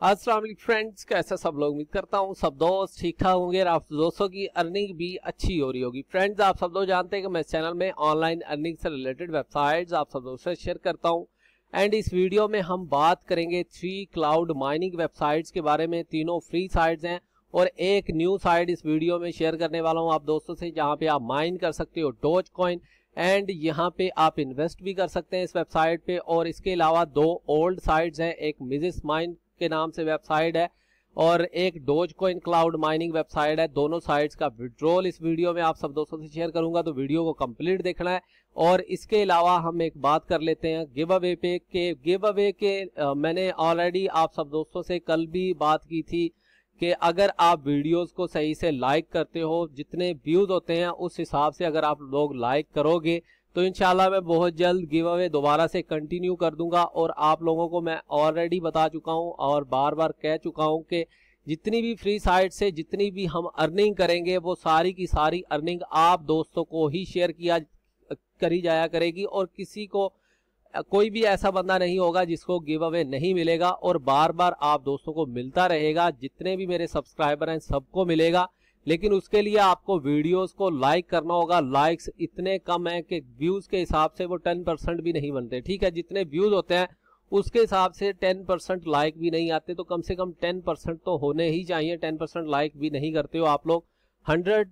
अस्सलाम वालेकुम फ्रेंड्स, कैसे सब लोग। उम्मीद करता हूँ सब दोस्त ठीक ठाक होंगे और आप दोस्तों की अर्निंग भी अच्छी हो रही होगी। फ्रेंड्स, आप सब लोग जानते हैं कि मैं इस चैनल में ऑनलाइन अर्निंग से रिलेटेड वेबसाइट्स आप सब दोस्तों से शेयर करता हूँ। एंड इस वीडियो में हम बात करेंगे 3 क्लाउड माइनिंग वेबसाइट्स के बारे में। तीनों फ्री साइट्स हैं और एक न्यू साइट इस वीडियो में शेयर करने वाला हूँ आप दोस्तों से, जहाँ पे आप माइन कर सकते हो डोज कॉइन एंड यहाँ पे आप इन्वेस्ट भी कर सकते हैं इस वेबसाइट पे। और इसके अलावा 2 ओल्ड साइट्स हैं, एक मिजिस माइन के नाम से वेबसाइट है और एक Dogecoin cloud mining website है। दोनों साइट्स का विड्रॉल इस वीडियो में आप सब दोस्तों से शेयर करूंगा, तो वीडियो को कंप्लीट देखना है। और इसके अलावा हम एक बात कर लेते हैं गिव अवे पे गिव अवे के मैंने ऑलरेडी आप सब दोस्तों से कल भी बात की थी कि अगर आप वीडियोस को सही से लाइक करते हो, जितने व्यूज होते हैं उस हिसाब से अगर आप लोग लाइक करोगे तो इंशाल्लाह मैं बहुत जल्द गिव अवे दोबारा से कंटिन्यू कर दूंगा। और आप लोगों को मैं ऑलरेडी बता चुका हूं और बार बार कह चुका हूं कि जितनी भी फ्री साइट से जितनी भी हम अर्निंग करेंगे वो सारी की सारी अर्निंग आप दोस्तों को ही शेयर करी जाया करेगी और किसी को कोई भी ऐसा बंदा नहीं होगा जिसको गिव अवे नहीं मिलेगा और बार बार आप दोस्तों को मिलता रहेगा। जितने भी मेरे सब्सक्राइबर हैं सबको मिलेगा, लेकिन उसके लिए आपको वीडियोस को लाइक करना होगा। लाइक्स इतने कम हैं कि व्यूज के हिसाब से वो 10% भी नहीं बनते। ठीक है, जितने व्यूज होते हैं उसके हिसाब से 10% लाइक भी नहीं आते, तो कम से कम 10% तो होने ही चाहिए। 10% लाइक भी नहीं करते हो आप लोग। 100,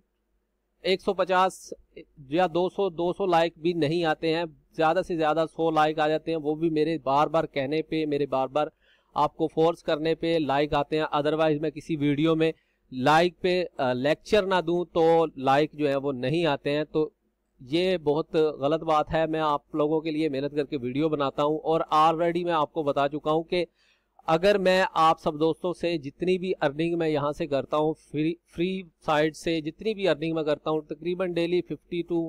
150 या 200 लाइक भी नहीं आते हैं, ज्यादा से ज्यादा 100 लाइक आ जाते हैं। वो भी मेरे बार बार कहने पे, मेरे बार बार आपको फोर्स करने पे लाइक आते हैं। अदरवाइज मैं किसी वीडियो में लाइक पे लेक्चर ना दूं तो लाइक जो है वो नहीं आते हैं। तो ये बहुत गलत बात है। मैं आप लोगों के लिए मेहनत करके वीडियो बनाता हूं और ऑलरेडी मैं आपको बता चुका हूं कि अगर मैं आप सब दोस्तों से जितनी भी अर्निंग मैं यहां से करता हूं, फ्री साइट से जितनी भी अर्निंग मैं करता हूं, तकरीबन डेली 50 to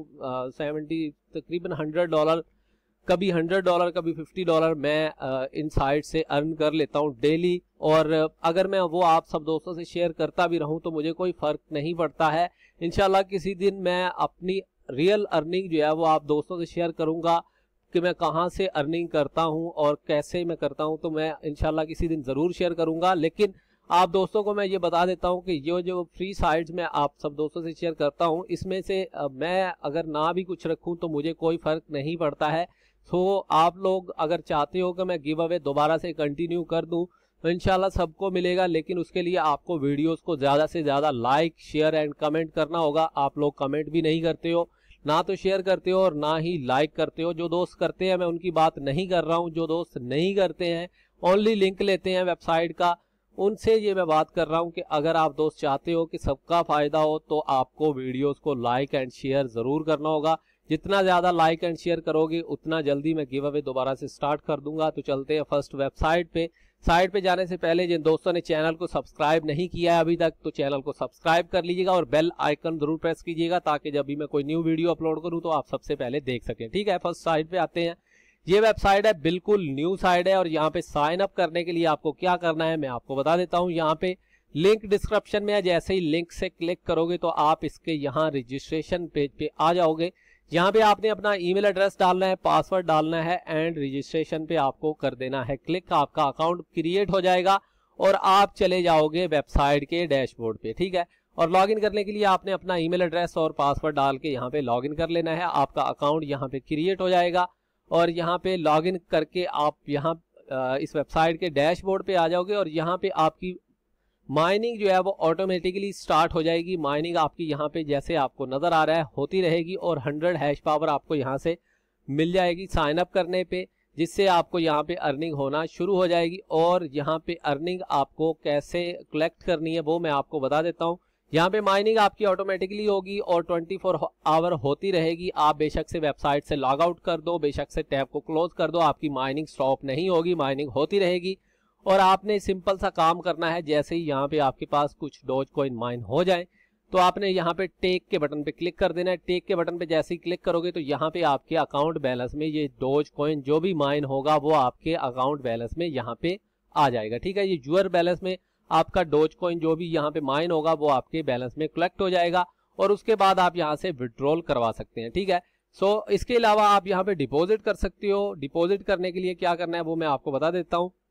70 तकरीबन $100, कभी $100 कभी $50 मैं इन साइट से अर्न कर लेता हूं डेली। और अगर मैं वो आप सब दोस्तों से शेयर करता भी रहूं तो मुझे कोई फर्क नहीं पड़ता है। इंशाल्लाह किसी दिन मैं अपनी रियल अर्निंग जो है वो आप दोस्तों से शेयर करूंगा कि मैं कहां से अर्निंग करता हूं और कैसे मैं करता हूं, तो मैं इंशाल्लाह किसी दिन जरूर शेयर करूंगा। लेकिन आप दोस्तों को मैं ये बता देता हूं कि ये जो फ्री साइट्स मैं आप सब दोस्तों से शेयर करता हूं इसमें से मैं अगर ना भी कुछ रखूं तो मुझे कोई फर्क नहीं पड़ता है। तो आप लोग अगर चाहते हो कि मैं गिव अवे दोबारा से कंटिन्यू कर दूं तो इंशाल्लाह सबको मिलेगा, लेकिन उसके लिए आपको वीडियोस को ज्यादा से ज्यादा लाइक शेयर एंड कमेंट करना होगा। आप लोग कमेंट भी नहीं करते हो, ना तो शेयर करते हो और ना ही लाइक करते हो। जो दोस्त करते हैं मैं उनकी बात नहीं कर रहा हूं, जो दोस्त नहीं करते हैं ओनली लिंक लेते हैं वेबसाइट का, उनसे ये मैं बात कर रहा हूं कि अगर आप दोस्त चाहते हो कि सबका फायदा हो तो आपको वीडियोस को लाइक एंड शेयर जरूर करना होगा। जितना ज्यादा लाइक एंड शेयर करोगे उतना जल्दी मैं गिव अवे दोबारा से स्टार्ट कर दूंगा। तो चलते हैं फर्स्ट वेबसाइट पे। साइट पे जाने से पहले जिन दोस्तों ने चैनल को सब्सक्राइब नहीं किया है अभी तक तो चैनल को सब्सक्राइब कर लीजिएगा और बेल आइकन जरूर प्रेस कीजिएगा ताकि जब भी मैं कोई न्यू वीडियो अपलोड करूं तो आप सबसे पहले देख सकें। ठीक है, फर्स्ट साइट पे आते हैं। ये वेबसाइट है, बिल्कुल न्यू साइट है और यहाँ पे साइन अप करने के लिए आपको क्या करना है मैं आपको बता देता हूँ। यहाँ पे लिंक डिस्क्रिप्शन में है, जैसे ही लिंक से क्लिक करोगे तो आप इसके यहाँ रजिस्ट्रेशन पेज पे आ जाओगे। यहाँ पे आपने अपना ईमेल एड्रेस डालना है, पासवर्ड डालना है एंड रजिस्ट्रेशन पे आपको कर देना है क्लिक। आपका अकाउंट क्रिएट हो जाएगा और आप चले जाओगे वेबसाइट के डैशबोर्ड पे। ठीक है, और लॉगिन करने के लिए आपने अपना ईमेल एड्रेस और पासवर्ड डाल के यहाँ पे लॉगिन कर लेना है। आपका अकाउंट यहाँ पे क्रिएट हो जाएगा और यहाँ पे लॉगिन करके आप यहाँ इस वेबसाइट के डैशबोर्ड पे आ जाओगे और यहाँ पे आपकी माइनिंग जो है वो ऑटोमेटिकली स्टार्ट हो जाएगी। माइनिंग आपकी यहाँ पे जैसे आपको नजर आ रहा है होती रहेगी और 100 हैश पावर आपको यहाँ से मिल जाएगी साइन अप करने पे, जिससे आपको यहाँ पे अर्निंग होना शुरू हो जाएगी। और यहाँ पे अर्निंग आपको कैसे कलेक्ट करनी है वो मैं आपको बता देता हूँ। यहाँ पे माइनिंग आपकी ऑटोमेटिकली होगी और 24 आवर होती रहेगी। आप बेशक से वेबसाइट से लॉग आउट कर दो, बेशक से टैब को क्लोज कर दो, आपकी माइनिंग स्टॉप नहीं होगी, माइनिंग होती रहेगी। और आपने सिंपल सा काम करना है, जैसे ही यहाँ पे आपके पास कुछ डोज कॉइन माइन हो जाए तो आपने यहाँ पे टेक के बटन पे क्लिक कर देना है। टेक के बटन पे जैसे ही क्लिक करोगे तो यहाँ पे आपके अकाउंट बैलेंस में ये डोज कॉइन जो भी माइन होगा वो आपके अकाउंट बैलेंस में यहाँ पे आ जाएगा। ठीक है, ये यूर बैलेंस में आपका डोज कॉइन जो भी यहाँ पे माइन होगा वो आपके बैलेंस में कलेक्ट हो जाएगा और उसके बाद आप यहाँ से विड्रॉल करवा सकते हैं। ठीक है, सो इसके अलावा आप यहाँ पे डिपॉजिट कर सकते हो। डिपॉजिट करने के लिए क्या करना है वो मैं आपको बता देता हूँ।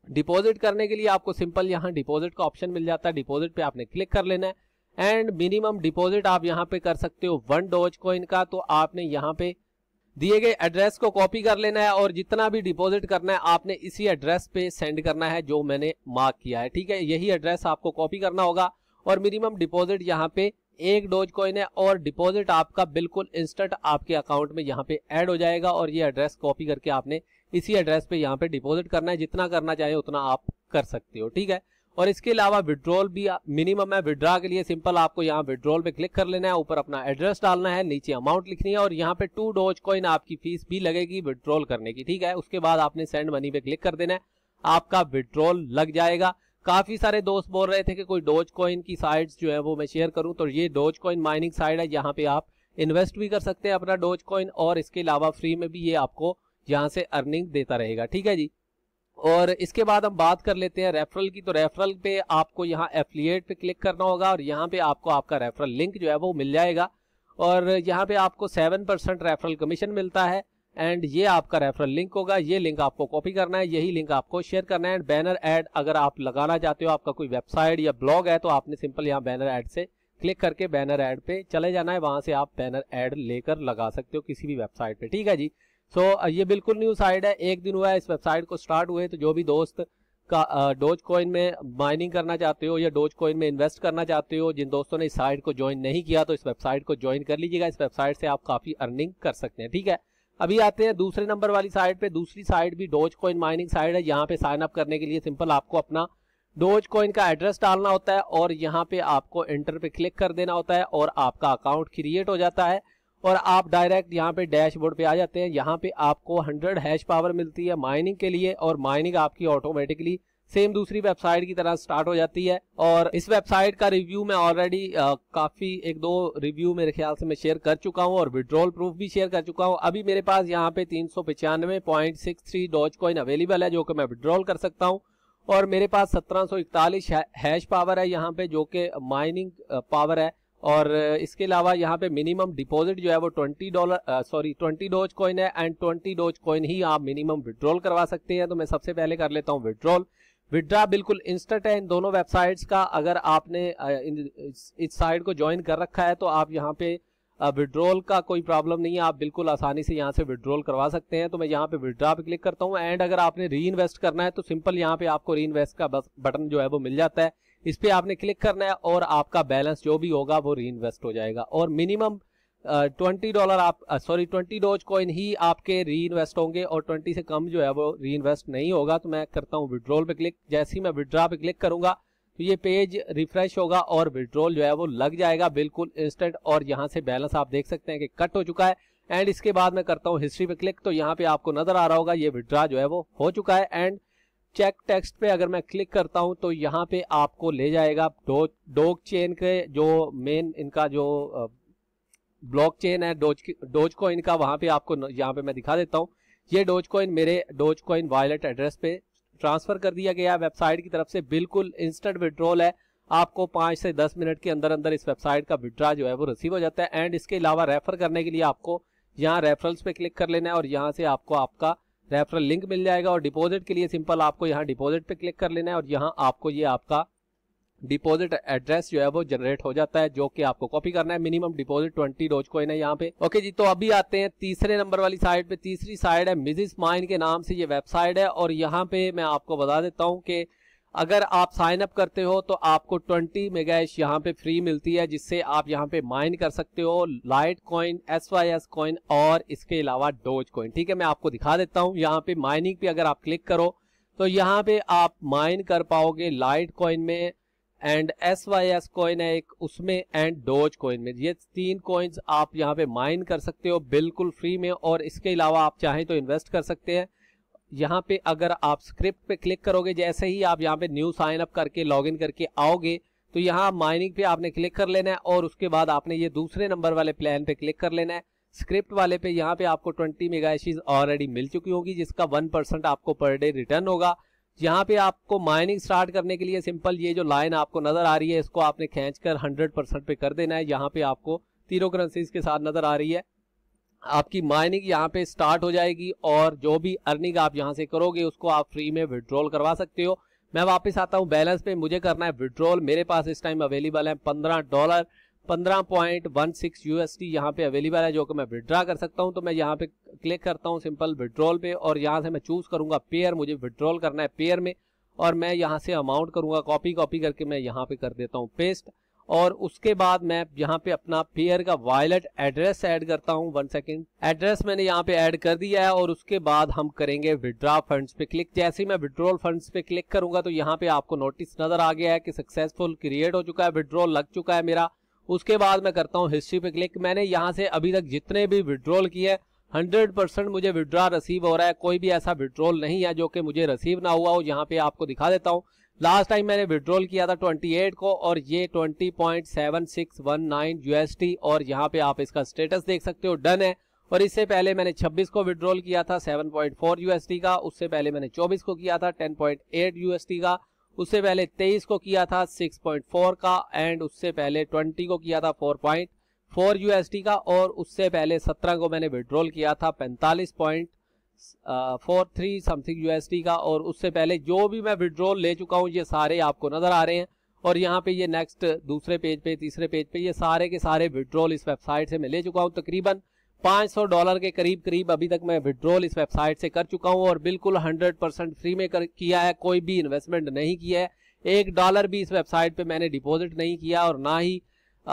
डिपॉजिट करने के लिए आपको सिंपल यहाँ डिपॉजिट का ऑप्शन मिल जाता है, डिपॉजिट पे आपने क्लिक कर लेना है एंड मिनिमम डिपॉजिट आप यहाँ पे कर सकते हो 1 डॉज कॉइन का। तो आपने यहाँ पे दिए गए एड्रेस को कॉपी कर लेना है और जितना भी डिपॉजिट करना है आपने इसी एड्रेस पे सेंड करना है जो मैंने मार्क किया है, ठीक है। यही एड्रेस आपको कॉपी करना होगा और मिनिमम डिपॉजिट यहाँ पे 1 डॉज कॉइन है और डिपॉजिट आपका बिल्कुल इंस्टेंट आपके अकाउंट में यहाँ पे ऐड हो जाएगा और ये एड्रेस कॉपी करके आपने इसी एड्रेस पे यहाँ पे डिपॉजिट करना है। जितना करना चाहे उतना आप कर सकते हो, ठीक है। और इसके अलावा विड्रॉल भी मिनिमम है। विड्रॉ के लिए सिंपल आपको यहाँ विड्रॉल पे क्लिक कर लेना है, ऊपर अपना एड्रेस डालना है, नीचे अमाउंट लिखनी है और यहाँ पे 2 डॉज कॉइन आपकी फीस भी लगेगी विड्रॉल करने की, ठीक है। उसके बाद आपने सेंड मनी पे क्लिक कर देना है, आपका विड्रॉल लग जाएगा। काफी सारे दोस्त बोल रहे थे कि कोई डॉज कॉइन की साइट्स जो है वो मैं शेयर करूं, तो ये डॉज कॉइन माइनिंग साइट है, यहाँ पे आप इन्वेस्ट भी कर सकते हैं अपना डॉज कॉइन और इसके अलावा फ्री में भी ये आपको यहाँ से अर्निंग देता रहेगा, ठीक है जी। और इसके बाद हम बात कर लेते हैं रेफरल की। तो रेफरल पे आपको यहाँ एफिलिएट पे क्लिक करना होगा और यहाँ पे आपको आपका रेफरल लिंक जो है वो मिल जाएगा और यहाँ पे आपको 7% रेफरल कमीशन मिलता है एंड ये आपका रेफरल लिंक होगा। ये लिंक आपको कॉपी करना है, यही लिंक आपको शेयर करना है। बैनर ऐड अगर आप लगाना चाहते हो, आपका कोई वेबसाइट या ब्लॉग है, तो आपने सिंपल यहाँ बैनर ऐड से क्लिक करके बैनर ऐड पे चले जाना है, वहां से आप बैनर ऐड लेकर लगा सकते हो किसी भी वेबसाइट पे, ठीक है जी। सो ये बिल्कुल न्यू साइट है, 1 दिन हुआ है इस वेबसाइट को स्टार्ट हुए। तो जो भी दोस्त का डोज कॉइन में माइनिंग करना चाहते हो या डोज कॉइन में इन्वेस्ट करना चाहते हो, जिन दोस्तों ने इस साइट को ज्वाइन नहीं किया तो इस वेबसाइट को ज्वाइन कर लीजिएगा। इस वेबसाइट से आप काफी अर्निंग कर सकते हैं, ठीक है। अभी आते हैं दूसरे नंबर वाली साइट पे। दूसरी साइट भी डोज कॉइन माइनिंग साइट है। यहाँ पे साइन अप करने के लिए सिंपल आपको अपना डोज कॉइन का एड्रेस डालना होता है और यहाँ पे आपको एंटर पे क्लिक कर देना होता है और आपका अकाउंट क्रिएट हो जाता है और आप डायरेक्ट यहाँ पे डैशबोर्ड पे आ जाते हैं। यहाँ पे आपको 100 हैश पावर मिलती है माइनिंग के लिए और माइनिंग आपकी ऑटोमेटिकली सेम दूसरी वेबसाइट की तरह स्टार्ट हो जाती है। और इस वेबसाइट का रिव्यू मैं ऑलरेडी काफी 1-2 रिव्यू मेरे ख्याल से मैं शेयर कर चुका हूं और विड्रॉल प्रूफ भी शेयर कर चुका हूं। अभी मेरे पास यहाँ पे 395.63 डॉज कॉइन अवेलेबल है जो कि मैं विड्रॉल कर सकता हूं और मेरे पास 1741 हैश पावर है यहाँ पे जो कि माइनिंग पावर है। और इसके अलावा यहाँ पे मिनिमम डिपॉजिट जो है वो $20 डॉज कॉइन है एंड 20 डॉज कॉइन ही आप मिनिमम विड्रॉल करवा सकते हैं। तो मैं सबसे पहले कर लेता हूँ विड्रॉल। विड्रॉ बिल्कुल इंस्टेंट है इन दोनों वेबसाइट्स का। अगर आपने इस साइट को ज्वाइन कर रखा है तो आप यहाँ पे विड्रॉल का कोई प्रॉब्लम नहीं है, आप बिल्कुल आसानी से यहाँ से विड्रॉल करवा सकते हैं। तो मैं यहाँ पे विड्रॉ पे क्लिक करता हूँ एंड अगर आपने री इन्वेस्ट करना है तो सिंपल यहाँ पे आपको री इन्वेस्ट का बटन जो है वो मिल जाता है, इस पे आपने क्लिक करना है और आपका बैलेंस जो भी होगा वो री इन्वेस्ट हो जाएगा और मिनिमम $20 डॉज कॉइन ही आपके री इन्वेस्ट होंगे और 20 से कम जो है वो री इन्वेस्ट नहीं होगा। तो मैं करता हूँ विड्रॉल पे क्लिक। जैसे ही मैं विड्रॉ पे क्लिक करूंगा तो ये पेज रिफ्रेश होगा और विड्रॉल जो है वो लग जाएगा बिल्कुल इंस्टेंट और यहाँ से बैलेंस आप देख सकते हैं कि कट हो चुका है। एंड इसके बाद मैं करता हूँ हिस्ट्री पे क्लिक, तो यहाँ पे आपको नजर आ रहा होगा ये विड्रॉ जो है वो हो चुका है। एंड चेक टेक्स्ट पे अगर मैं क्लिक करता हूं तो यहाँ पे आपको ले जाएगा डोज चेन के जो मेन इनका जो ब्लॉक चेन है डोज कॉइन का, वहां पे आपको यहाँ पे मैं दिखा देता हूँ। ये डोज कॉइन मेरे डोज कॉइन वॉलेट एड्रेस पे ट्रांसफर कर दिया गया वेबसाइट की तरफ से। बिल्कुल इंस्टेंट विड्रॉल है, आपको 5 से 10 मिनट के अंदर अंदर इस वेबसाइट का विड्रॉ जो है वो रिसीव हो जाता है। एंड इसके अलावा रेफर करने के लिए आपको यहाँ रेफरल्स पे क्लिक कर लेना है और यहाँ से आपको आपका रेफरल लिंक मिल जाएगा। और डिपॉजिट के लिए सिंपल आपको यहाँ डिपॉजिट पे क्लिक कर लेना है और यहाँ आपको ये आपका डिपॉजिट एड्रेस जो है वो जनरेट हो जाता है जो कि आपको कॉपी करना है। मिनिमम डिपॉजिट 20 डॉज कॉइन है यहाँ पे। ओके जी, तो अभी आते हैं तीसरे नंबर वाली साइट पे। तीसरी साइट है मिजिस माइन के नाम से ये वेबसाइट है और यहाँ पे मैं आपको बता देता हूँ कि अगर आप साइन अप करते हो तो आपको 20 मेगाहैश यहाँ पे फ्री मिलती है जिससे आप यहाँ पे माइन कर सकते हो लाइट कॉइन, SYS कॉइन और इसके अलावा डोज कॉइन। ठीक है, मैं आपको दिखा देता हूँ। यहाँ पे माइनिंग पे अगर आप क्लिक करो तो यहाँ पे आप माइन कर पाओगे लाइट कॉइन में एंड SYS कॉइन है एक उसमें एंड डोज कॉइन में। ये 3 कॉइन्स आप यहाँ पे माइन कर सकते हो बिल्कुल फ्री में और इसके अलावा आप चाहें तो इन्वेस्ट कर सकते हैं। यहाँ पे अगर आप स्क्रिप्ट पे क्लिक करोगे, जैसे ही आप यहाँ पे न्यू साइन अप करके लॉगिन करके आओगे तो यहाँ माइनिंग पे आपने क्लिक कर लेना है और उसके बाद आपने ये दूसरे नंबर वाले प्लान पे क्लिक कर लेना है। स्क्रिप्ट वाले पे यहाँ पे आपको 20 मेगाहैश ऑलरेडी मिल चुकी होगी जिसका 1% आपको पर डे रिटर्न होगा। यहाँ पे आपको माइनिंग स्टार्ट करने के लिए सिंपल ये जो लाइन आपको नजर आ रही है इसको आपने खींचकर 100% पे कर देना है। यहाँ पे आपको तीनों करेंसीज के साथ नजर आ रही है। आपकी माइनिंग यहाँ पे स्टार्ट हो जाएगी और जो भी अर्निंग आप यहाँ से करोगे उसको आप फ्री में विड्रॉल करवा सकते हो। मैं वापस आता हूँ बैलेंस पे, मुझे करना है विड्रॉल। मेरे पास इस टाइम अवेलेबल है $15, 15.16 USD यहाँ पे अवेलेबल है जो कि मैं विड्रॉ कर सकता हूँ। तो मैं यहाँ पे क्लिक करता हूँ सिंपल विड्रॉल पे और यहाँ से मैं चूज करूंगा पेयर, मुझे विड्रॉल करना है पेयर में, और मैं यहाँ से अमाउंट करूंगा कॉपी करके मैं यहाँ पे कर देता हूँ पेस्ट। और उसके बाद मैं यहाँ पे अपना पेयर का वॉलेट एड्रेस ऐड करता हूँ। 1 सेकंड, एड्रेस मैंने यहाँ पे ऐड कर दिया है और उसके बाद हम करेंगे विड्रॉ फंड्स पे क्लिक। जैसे ही मैं विड्रॉल फंड्स पे क्लिक करूंगा तो यहाँ पे आपको नोटिस नजर आ गया है कि सक्सेसफुल क्रिएट हो चुका है, विड्रॉल लग चुका है मेरा। उसके बाद मैं करता हूँ हिस्ट्री पे क्लिक। मैंने यहाँ से अभी तक जितने भी विड्रॉल किए 100% मुझे विड्रॉ रिसीव हो रहा है, कोई भी ऐसा विड्रॉल नहीं है जो कि मुझे रिसीव ना हुआ हो। यहाँ पे आपको दिखा देता हूँ, लास्ट टाइम मैंने विड्रॉल किया था 28 को और ये 20.7619 USD, और यहाँ पे आप इसका स्टेटस देख सकते हो, डन है। और इससे पहले मैंने 26 को विड्रॉल किया था 7.4 USD का, उससे पहले मैंने 24 को किया था 10.8 USD का, उससे पहले 23 को किया था 6.4 का, एंड उससे पहले 20 को किया था 4.4 USD का, और उससे पहले 17 को मैंने विड्रॉल किया था 45.43 समथिंग USD का, और उससे पहले जो भी मैं विड्रॉल ले चुका हूँ ये सारे आपको नजर आ रहे हैं। और यहाँ पे ये नेक्स्ट दूसरे पेज पे, तीसरे पेज पे ये सारे के सारे विड्रॉल इस वेबसाइट से मैं ले चुका हूँ। तकरीबन $500 के करीब अभी तक मैं विड्रॉल इस वेबसाइट से कर चुका हूँ और बिल्कुल 100% फ्री में किया है, कोई भी इन्वेस्टमेंट नहीं किया है, $1 भी इस वेबसाइट पे मैंने डिपॉजिट नहीं किया, और ना ही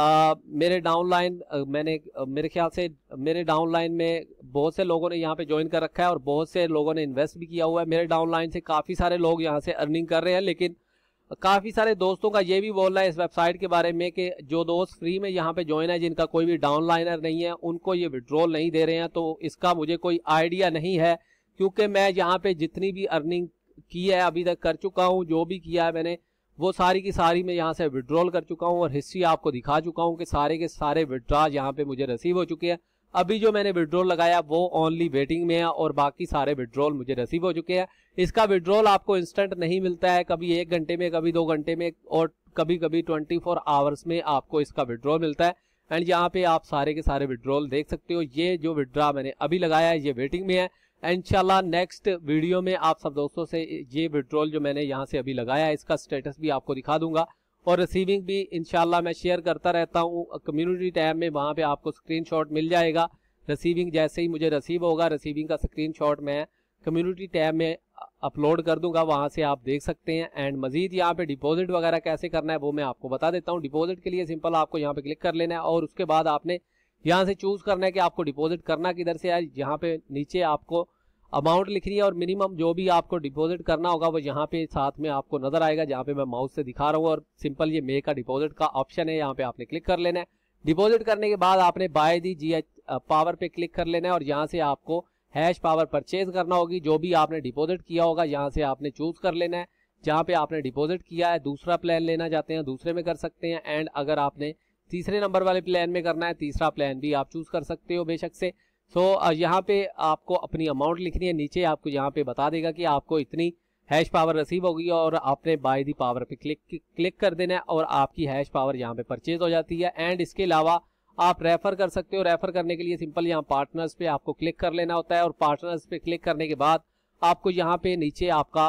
मेरे डाउनलाइन मेरे ख्याल से मेरे डाउनलाइन में बहुत से लोगों ने यहाँ पे ज्वाइन कर रखा है और बहुत से लोगों ने इन्वेस्ट भी किया हुआ है। मेरे डाउनलाइन से काफ़ी सारे लोग यहाँ से अर्निंग कर रहे हैं, लेकिन काफ़ी सारे दोस्तों का ये भी बोलना है इस वेबसाइट के बारे में कि जो दोस्त फ्री में यहाँ पे ज्वाइन है जिनका कोई भी डाउनलाइनर नहीं है उनको ये विड्रॉल नहीं दे रहे हैं। तो इसका मुझे कोई आइडिया नहीं है, क्योंकि मैं यहाँ पे जितनी भी अर्निंग की है अभी तक कर चुका हूँ, जो भी किया है मैंने वो सारी की सारी मैं यहाँ से विड्रॉल कर चुका हूँ और हिस्ट्री आपको दिखा चुका हूँ कि सारे के सारे विड्रॉ यहाँ पे मुझे रिसीव हो चुके हैं। अभी जो मैंने विड्रॉल लगाया वो ओनली वेटिंग में है और बाकी सारे विड्रॉल मुझे रिसीव हो चुके हैं। इसका विड्रॉल आपको इंस्टेंट नहीं मिलता है, कभी 1 घंटे में, कभी 2 घंटे में, और कभी 24 आवर्स में आपको इसका विड्रॉल मिलता है। एंड यहाँ पे आप सारे के सारे विड्रॉल देख सकते हो। ये जो विड्रॉ मैंने अभी लगाया है ये वेटिंग में है। इंशाल्लाह नेक्स्ट वीडियो में आप सब दोस्तों से ये विड्रॉल जो मैंने यहाँ से अभी लगाया है इसका स्टेटस भी आपको दिखा दूंगा, और रिसीविंग भी इंशाल्लाह मैं शेयर करता रहता हूँ कम्युनिटी टैब में, वहाँ पे आपको स्क्रीनशॉट मिल जाएगा। रिसीविंग जैसे ही मुझे रिसीव होगा, रिसीविंग का स्क्रीनशॉट मैं कम्युनिटी टैब में अपलोड कर दूंगा, वहाँ से आप देख सकते हैं। एंड मजीद यहाँ पे डिपॉजिट वगैरह कैसे करना है वो मैं आपको बता देता हूँ। डिपॉजिट के लिए सिंपल आपको यहाँ पे क्लिक कर लेना है और उसके बाद आपने यहाँ से चूज करना है कि आपको डिपॉजिट करना किधर से है। यहाँ पे नीचे आपको अमाउंट लिखनी है और मिनिमम जो भी आपको डिपॉजिट करना होगा वो यहाँ पे साथ में आपको नजर आएगा, जहाँ पे मैं माउस से दिखा रहा हूँ, और सिंपल ये मेक का डिपॉजिट का ऑप्शन है, यहाँ पे आपने क्लिक कर लेना है। डिपॉजिट करने के बाद आपने बाय दी GH पावर पे क्लिक कर लेना है और यहाँ से आपको हैश पावर परचेज करना होगी। जो भी आपने डिपॉजिट किया होगा यहाँ से आपने चूज कर लेना है, जहाँ पे आपने डिपॉजिट किया है। दूसरा प्लान लेना चाहते हैं दूसरे में कर सकते हैं, एंड अगर आपने तीसरे नंबर वाले प्लान में करना है तीसरा प्लान भी आप चूज कर सकते हो बेशक से। यहाँ पे आपको अपनी अमाउंट लिखनी है, नीचे आपको यहाँ पे बता देगा कि आपको इतनी हैश पावर रिसीव होगी और आपने बाय दी पावर पे क्लिक कर देना है और आपकी हैश पावर यहाँ पे परचेज हो जाती है। एंड इसके अलावा आप रेफर कर सकते हो। रेफर करने के लिए सिंपल यहाँ पार्टनर्स पे आपको क्लिक कर लेना होता है, और पार्टनर्स पे क्लिक करने के बाद आपको यहाँ पे नीचे आपका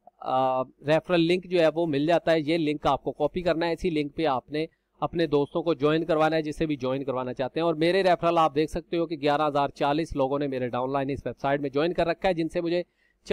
रेफरल लिंक जो है वो मिल जाता है। ये लिंक आपको कॉपी करना है, इसी लिंक पे आपने अपने दोस्तों को ज्वाइन करवाना है जिसे भी ज्वाइन करवाना चाहते हैं। और मेरे रेफरल आप देख सकते हो कि 11,040 लोगों ने मेरे डाउनलाइन इस वेबसाइट में ज्वाइन कर रखा है, जिनसे मुझे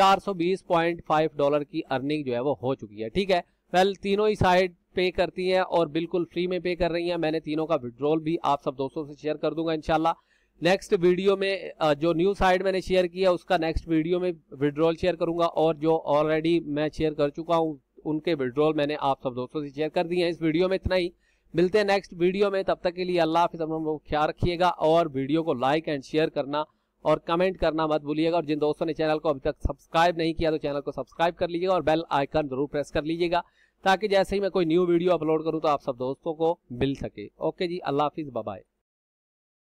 $420.5 की अर्निंग जो है वो हो चुकी है। ठीक है, वेल तीनों ही साइड पे करती हैं और बिल्कुल फ्री में पे कर रही हैं। मैंने तीनों का विड्रॉल भी आप सब दोस्तों से शेयर कर दूंगा इंशाल्लाह। नेक्स्ट वीडियो में जो न्यू साइड मैंने शेयर किया उसका नेक्स्ट वीडियो में विड्रॉल शेयर करूंगा, और जो ऑलरेडी मैं शेयर कर चुका हूं उनके विड्रॉल मैंने आप सब दोस्तों से शेयर कर दिए हैं। इस वीडियो में इतना ही, मिलते हैं नेक्स्ट वीडियो में, तब तक के लिए अल्लाह हाफिज़, अपना ख्याल रखिएगा और वीडियो को लाइक एंड शेयर करना और कमेंट करना मत भूलिएगा। और जिन दोस्तों ने चैनल को अभी तक सब्सक्राइब नहीं किया तो चैनल को सब्सक्राइब कर लीजिएगा और बेल आइकन जरूर प्रेस कर लीजिएगा, ताकि जैसे ही मैं कोई न्यू वीडियो अपलोड करूं तो आप सब दोस्तों को मिल सके। ओके जी, अल्लाह हाफिज़, बाय बाय।